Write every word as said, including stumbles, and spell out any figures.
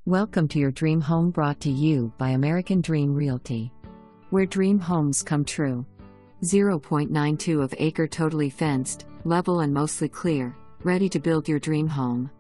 Welcome to your dream home, brought to you by American Dream Realty, where dream homes come true. zero point nine two of acre, totally fenced, level and mostly clear, ready to build your dream home.